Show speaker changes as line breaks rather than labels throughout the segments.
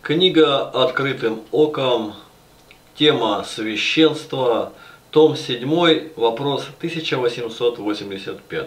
Книга «Открытым оком», тема «Священство», том 7, вопрос 1885.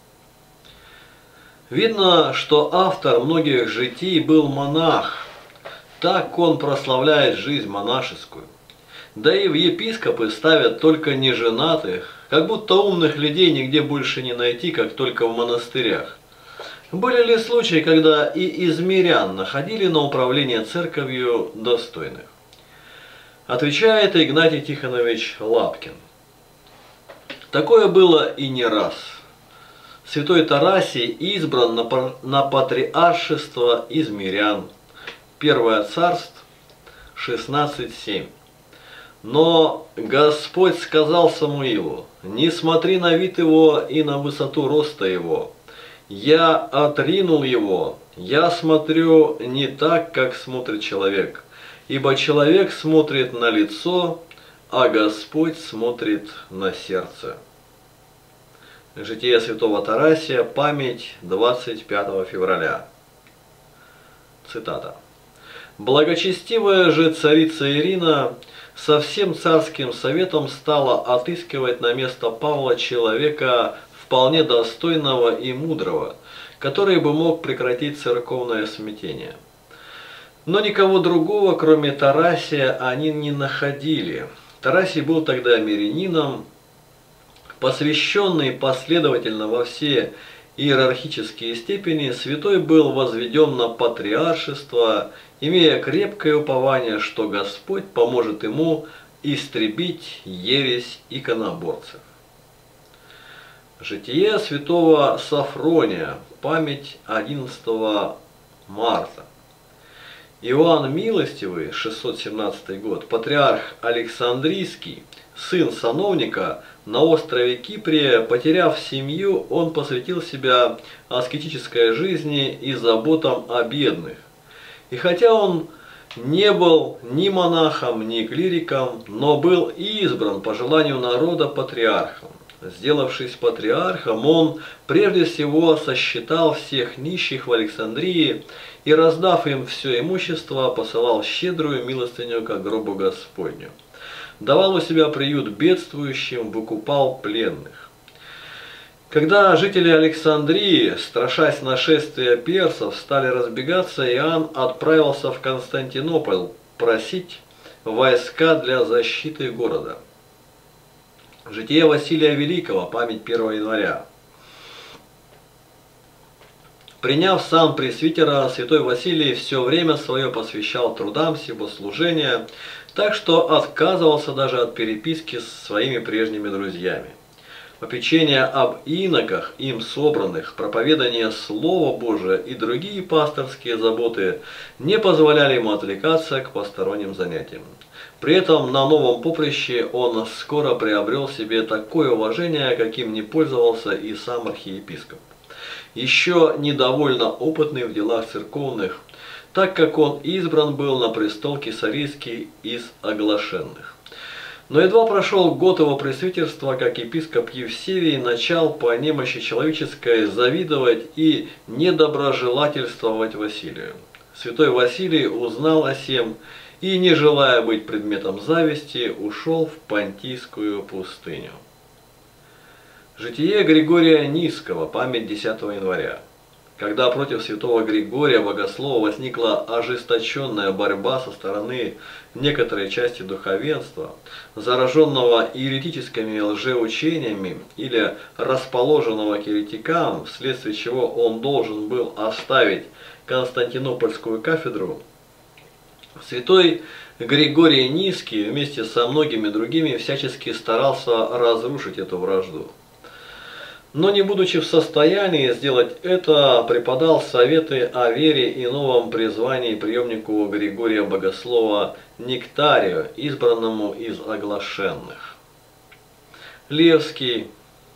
Видно, что автор многих житий был монах, так он прославляет жизнь монашескую. Да и в епископы ставят только неженатых, как будто умных людей нигде больше не найти, как только в монастырях. Были ли случаи, когда и из мирян находили на управление церковью достойных? Отвечает Игнатий Тихонович Лапкин. Такое было и не раз. Святой Тарасий избран на патриаршество из мирян. Первое Царств 16:7. Но Господь сказал Самуилу: «Не смотри на вид его и на высоту роста его. Я отринул его, я смотрю не так, как смотрит человек, ибо человек смотрит на лицо, а Господь смотрит на сердце». Житие святого Тарасия, память 25 февраля. Цитата. «Благочестивая же царица Ирина со всем царским советом стала отыскивать на место Павла человека вполне достойного и мудрого, который бы мог прекратить церковное смятение. Но никого другого, кроме Тарасия, они не находили. Тарасий был тогда мирянином, посвященный последовательно во все иерархические степени, святой был возведен на патриаршество, имея крепкое упование, что Господь поможет ему истребить ересь иконоборцев». Житие святого Сафрония, память 11 марта. Иоанн Милостивый, 617 год, патриарх Александрийский, сын сановника, на острове Кипре, потеряв семью, он посвятил себя аскетической жизни и заботам о бедных. И хотя он не был ни монахом, ни клириком, но был избран по желанию народа патриархом. Сделавшись патриархом, он прежде всего сосчитал всех нищих в Александрии и, раздав им все имущество, посылал щедрую милостыню ко гробу Господню. Давал у себя приют бедствующим, выкупал пленных. Когда жители Александрии, страшась нашествия персов, стали разбегаться, Иоанн отправился в Константинополь просить войска для защиты города. Житие Василия Великого, память 1 января. Приняв сан пресвитера, святой Василий все время свое посвящал трудам сего служения, так что отказывался даже от переписки с своими прежними друзьями. Попечение об иноках, им собранных, проповедание Слова Божия и другие пасторские заботы не позволяли ему отвлекаться к посторонним занятиям. При этом на новом поприще он скоро приобрел себе такое уважение, каким не пользовался и сам архиепископ, еще недовольно опытный в делах церковных, так как он избран был на престол кесарийский из оглашенных. Но едва прошел год его пресвитерства, как епископ Евсевий начал по немощи человеческой завидовать и недоброжелательствовать Василию. Святой Василий узнал о сем и, не желая быть предметом зависти, ушел в Понтийскую пустыню. Житие Григория Низского, память 10 января. Когда против святого Григория Богослова возникла ожесточенная борьба со стороны некоторой части духовенства, зараженного еретическими лжеучениями или расположенного к еретикам, вследствие чего он должен был оставить Константинопольскую кафедру, святой Григорий Низкий вместе со многими другими всячески старался разрушить эту вражду. Но не будучи в состоянии сделать это, преподал советы о вере и новом призвании преемнику Григория Богослова Нектарию, избранному из оглашенных. Левский,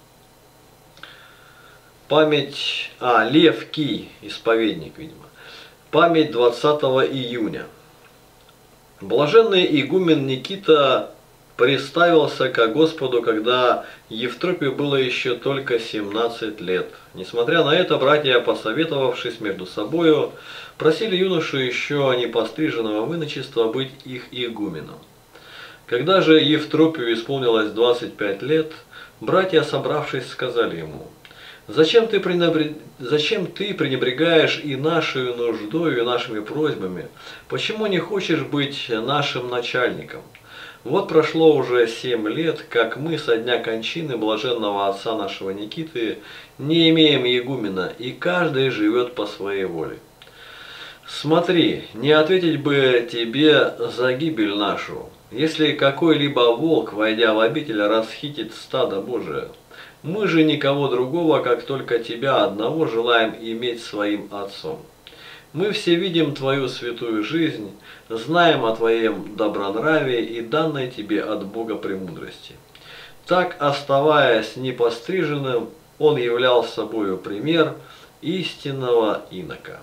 память, Левкий, исповедник, видимо, память 20 июня. Блаженный игумен Никита приставился ко Господу, когда Евтропию было еще только 17 лет. Несмотря на это, братья, посоветовавшись между собою, просили юношу еще непостриженного выночества быть их игуменом. Когда же Евтропию исполнилось 25 лет, братья, собравшись, сказали ему: «Зачем ты пренебрегаешь и нашей нуждою, и нашими просьбами? Почему не хочешь быть нашим начальником? Вот прошло уже 7 лет, как мы со дня кончины блаженного отца нашего Никиты не имеем игумена, и каждый живет по своей воле. Смотри, не ответить бы тебе за гибель нашу, если какой-либо волк, войдя в обитель, расхитит стадо Божие. Мы же никого другого, как только тебя одного, желаем иметь своим отцом. Мы все видим твою святую жизнь, знаем о твоем добронравии и данной тебе от Бога премудрости». Так, оставаясь непостриженным, он являл собою пример истинного инока.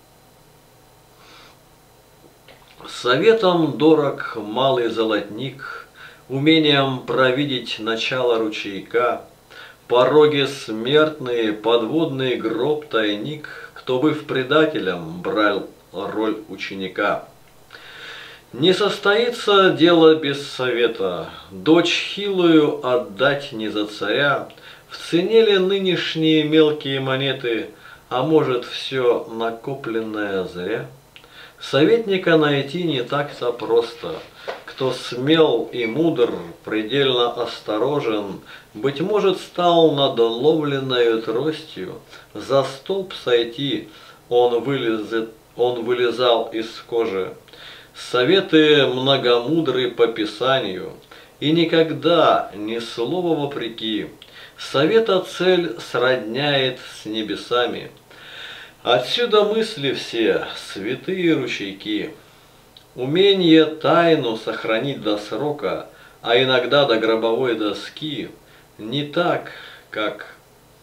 Советом дорог малый золотник, умением провидеть начало ручейка, пороги смертные, подводный гроб тайник, кто, быв предателем, брал роль ученика. Не состоится дело без совета, дочь хилую отдать не за царя, в цене ли нынешние мелкие монеты, а может все накопленное зря? Советника найти не так-то просто. Кто смел и мудр, предельно осторожен, быть может, стал над ловленною тростью, за столб сойти он вылезал из кожи. Советы многомудры по Писанию, и никогда ни слова вопреки, совета цель сродняет с небесами. Отсюда мысли все, святые ручейки. Умение тайну сохранить до срока, а иногда до гробовой доски, не так, как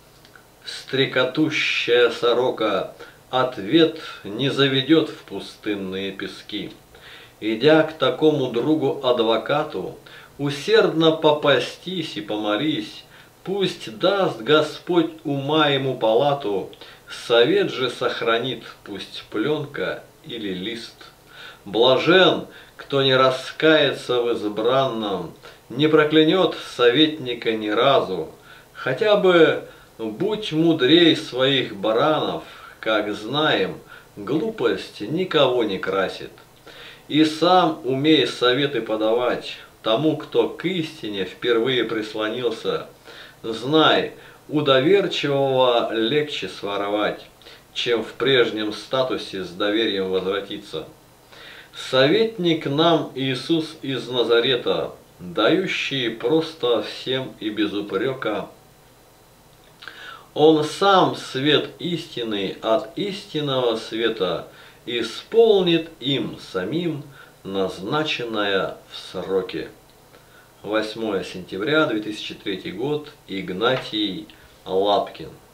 стрекотущая сорока, ответ не заведет в пустынные пески. Идя к такому другу-адвокату, усердно попастись и помолись, пусть даст Господь ума ему палату, совет же сохранит, пусть пленка или лист. Блажен, кто не раскается в избранном, не проклянет советника ни разу, хотя бы будь мудрей своих баранов, как знаем, глупость никого не красит. И сам умей советы подавать тому, кто к истине впервые прислонился. Знай, у доверчивого легче своровать, чем в прежнем статусе с доверием возвратиться. Советник нам Иисус из Назарета, дающий просто всем и без упрека. Он сам свет истины от истинного света исполнит им самим назначенное в сроке. 8 сентября 2003 год. Игнатий Лапкин.